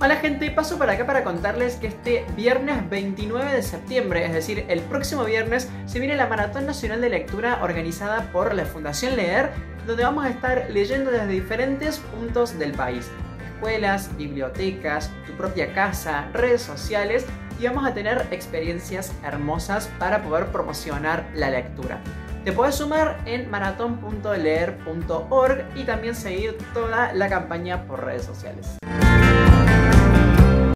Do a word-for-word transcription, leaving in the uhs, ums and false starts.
Hola gente, paso por acá para contarles que este viernes veintinueve de septiembre, es decir, el próximo viernes, se viene la Maratón Nacional de Lectura organizada por la Fundación Leer, donde vamos a estar leyendo desde diferentes puntos del país. Escuelas, bibliotecas, tu propia casa, redes sociales, y vamos a tener experiencias hermosas para poder promocionar la lectura. Te puedes sumar en maratón punto leer punto org y también seguir toda la campaña por redes sociales.